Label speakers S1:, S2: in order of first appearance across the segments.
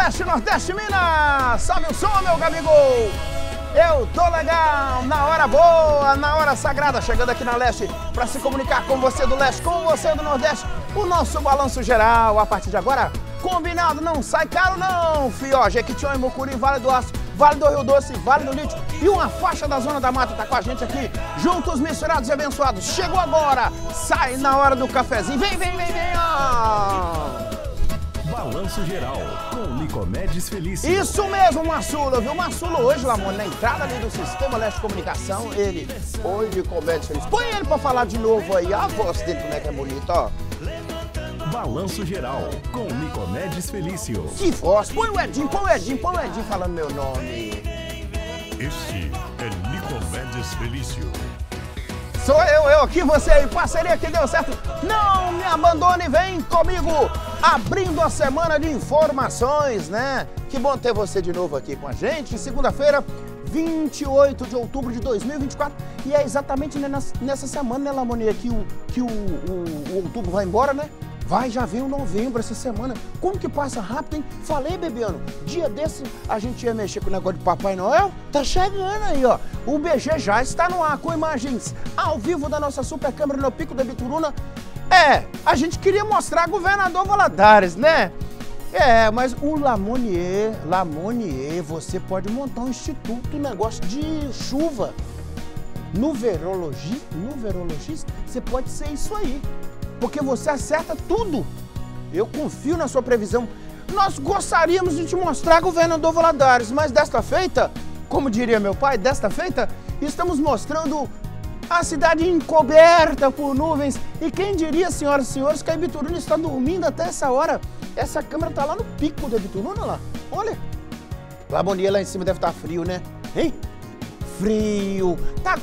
S1: Leste, Nordeste, Minas! Salve o som, meu Gabigol! Eu tô legal, na hora boa, na hora sagrada, chegando aqui na Leste para se comunicar com você do Leste, com você do Nordeste, o nosso balanço geral. A partir de agora, combinado, não sai caro não, fio. Jequitinhonha, Mucuri, Vale do Aço, Vale do Rio Doce, Vale do Lítio e uma faixa da Zona da Mata tá com a gente aqui, juntos, misturados e abençoados. Chegou agora, sai na hora do cafezinho, vem, ó!
S2: Balanço Geral, com Nicomedes Felício.
S1: Isso mesmo, Marçulo, viu? Marçulo hoje, Lamone, na entrada ali do Sistema Leste de Comunicação, ele, oi, Nicomedes Felício. Põe ele pra falar de novo aí, a voz dele como é que é bonita, ó.
S2: Balanço Geral, com Nicomedes Felício.
S1: Que voz, põe o Edinho falando meu nome.
S3: Este é Nicomedes Felício.
S1: Sou eu aqui, você aí, parceria que deu certo. Não me abandone, vem comigo. Abrindo a semana de informações, né? Que bom ter você de novo aqui com a gente. Segunda-feira, 28 de outubro de 2024. E é exatamente nessa semana, né, Lamoni, que o outubro vai embora, né? Já vem o novembro essa semana. Como que passa rápido, hein? Falei, Bebiano, dia desse a gente ia mexer com o negócio de Papai Noel. Tá chegando aí, ó. O BG já está no ar com imagens ao vivo da nossa super câmera no Pico da Bituruna. A gente queria mostrar governador Valadares, né? Mas o Lamonier, você pode montar um instituto, um negócio de chuva. No verologista, você pode ser isso aí. Porque você acerta tudo. Eu confio na sua previsão. Nós gostaríamos de te mostrar governador Valadares, mas desta feita, como diria meu pai, estamos mostrando a cidade encoberta por nuvens. E quem diria, senhoras e senhores, que a Bituruna está dormindo até essa hora? Essa câmera está lá no pico da Bituruna, lá. Olha. Lamonia lá em cima deve estar frio, né? Hein? Frio. Tá.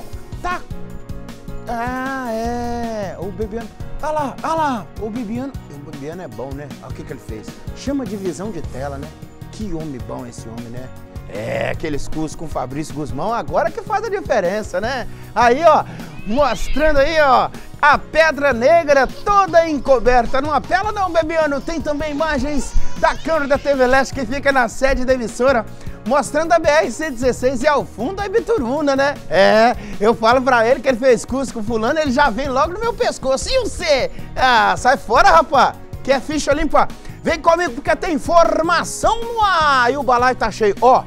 S1: O Bebiano. Olha lá. O Bebiano é bom, né? Olha o que ele fez. Chama de visão de tela, né? Que homem bom esse homem, né? Aqueles cursos com Fabrício Guzmão, agora que faz a diferença, né? Aí, ó, mostrando aí, ó, a Pedra Negra toda encoberta. Não apela não, Bebiano. Tem também imagens da câmera da TV Leste que fica na sede da emissora, mostrando a BR-116 e ao fundo a Bituruna, né? Eu falo pra ele que ele fez curso com fulano, ele já vem logo no meu pescoço. E você? Sai fora, rapaz, que é ficha limpa. Vem comigo porque tem informação no ar. E o balaio tá cheio. Ó,